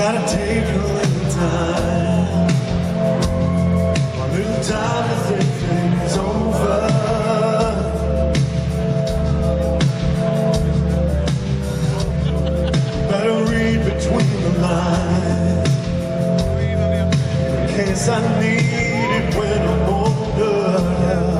gotta take a little time, a little time to think things over. Better read between the lines, in case I need it when I'm older.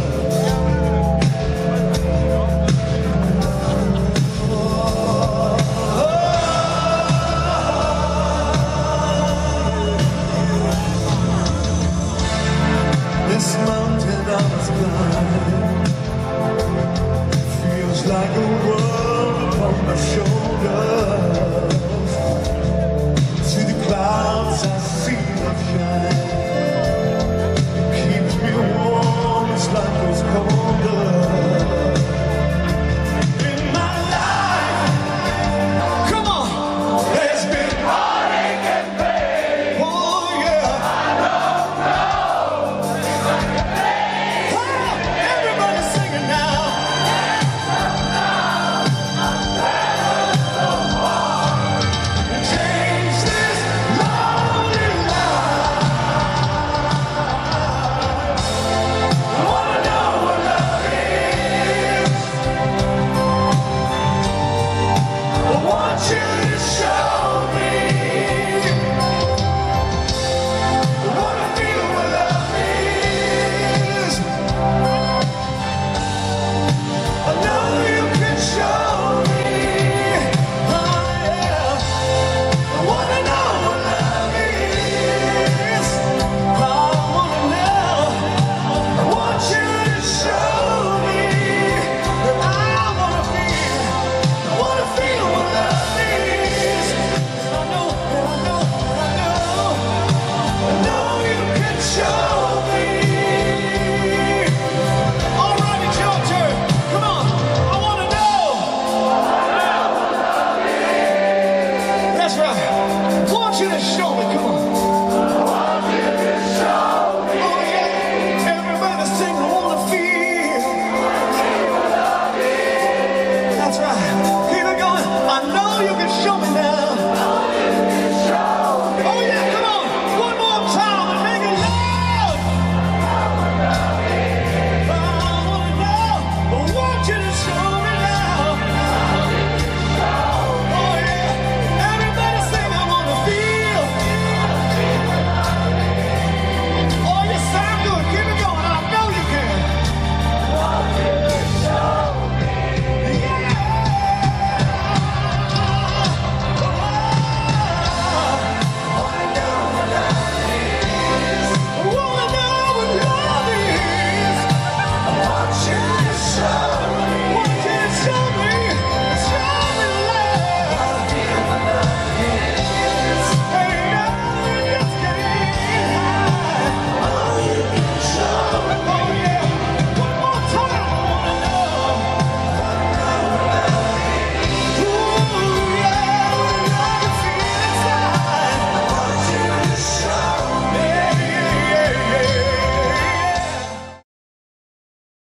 This mountain I must climb feels like a world upon my shoulders. Through the clouds I see them shine. It keeps me warm, it's like those colder. In my life, come on, there's been heartache and pain. Oh yeah, I don't know. Everybody's singing now. Change this lonely life. I wanna know what love is. I want you to show me. I wanna feel what love is. I know you can show me. Oh yeah. I wanna know what love is. I wanna know. I want you to show me. I wanna feel what love is. I know, I know you can show me. All right, it's your turn. Come on, I wanna know. That's right. I want you to show